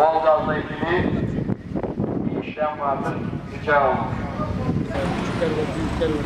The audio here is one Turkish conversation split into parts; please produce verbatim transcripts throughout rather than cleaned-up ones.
doğalgazla ilgili bir işlem vardır. Rica olun. Küçükler var, büyükler var.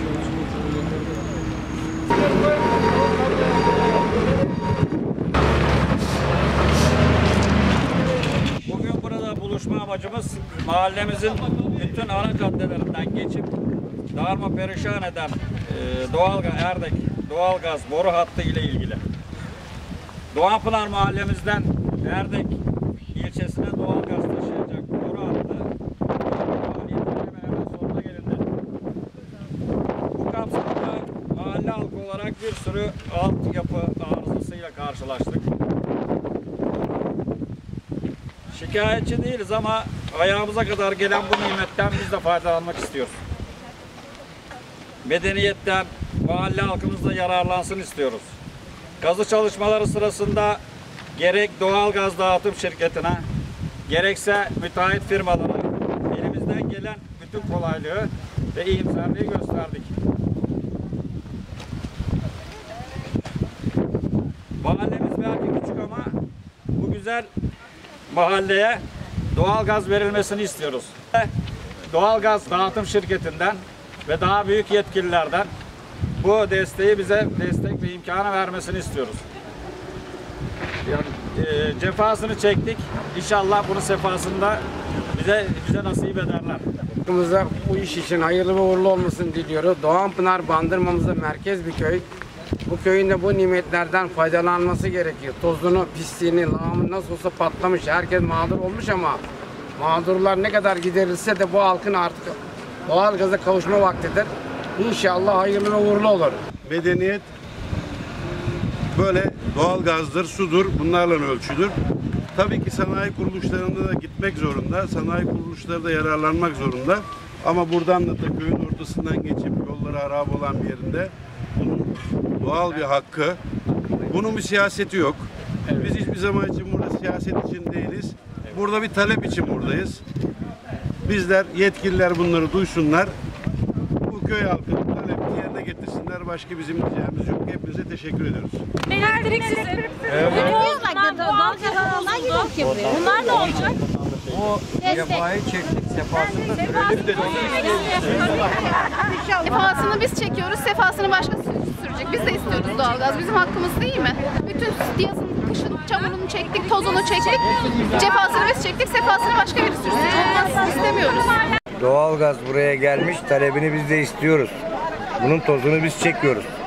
Bugün burada buluşma amacımız mahallemizin bütün ana caddelerinden geçip darma perişan eden e, doğalgaz, Erdek doğalgaz boru hattı ile ilgili. Doğanpınar mahallemizden Erdek ilçesine doğalgaz taşıyacak boru hattı faaliyetlerine hemen sonuna gelindi. Bu kapsamda mahalle halkı olarak bir sürü altyapı arızasıyla karşılaştık. Şikayetçi değiliz ama ayağımıza kadar gelen bu nimetten biz de faydalanmak istiyoruz. Medeniyetten mahalle halkımız da yararlansın istiyoruz. Kazı çalışmaları sırasında gerek doğal gaz dağıtım şirketine, gerekse müteahhit firmalara elimizden gelen bütün kolaylığı ve iyimserliği gösterdik. Mahallemiz belki küçük ama bu güzel mahalleye doğal gaz verilmesini istiyoruz. Doğal gaz dağıtım şirketinden ve daha büyük yetkililerden bu desteği bize destek ve imkanı vermesini istiyoruz. Yani, e, cefasını çektik. İnşallah bunun sefasında bize bize nasip ederler. Halkımıza bu iş için hayırlı ve uğurlu olmasını diliyoruz. Doğanpınar Bandırmamızda merkez bir köy. Bu köyün de bu nimetlerden faydalanması gerekiyor. Tozunu, pisliğini, lağımı nasıl olsa patlamış. Herkes mağdur olmuş ama mağdurlar ne kadar giderilse de bu halkın artık doğal gaza kavuşma vaktidir. İnşallah hayırlı ve uğurlu olur. Medeniyet böyle doğal gazdır, sudur, bunlarla ölçülür. Tabii ki sanayi kuruluşlarında da gitmek zorunda, sanayi kuruluşları da yararlanmak zorunda. Ama buradan da, da köyün ortasından geçip yolları harap olan bir yerinde bunun doğal bir hakkı. Bunun bir siyaseti yok. Biz hiçbir zaman için burada siyaset için değiliz. Burada bir talep için buradayız. Bizler, yetkililer bunları duysunlar. Bu köy halkının talebini yerine getirsinler. Başka bizim diyeceğimiz yok. Hepinize teşekkür ediyoruz. Elektriksiz. Bunlar ne olacak? O cefayı çektik, sefasını Sefasını biz çekiyoruz, sefasını başkası sürecek. Biz de istiyoruz doğalgaz. Bizim hakkımız değil mi? Bütün yazın, kışın çamurunu çektik, tozunu çektik. Cefasını biz çektik, sefasını başka biri sürsün. Olmaz, istemiyoruz. Doğalgaz buraya gelmiş, talebini biz de istiyoruz. Bunun tozunu biz çekiyoruz.